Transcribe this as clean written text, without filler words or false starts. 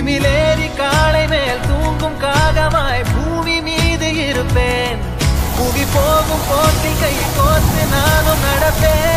குதிமிலேறி காளை மேல் தூங்கும் காகமாய் பூமி மீது இருப்பேன். புவி போகும் போட்டில் கை கோர்த்து நானும் நடப்பேன்.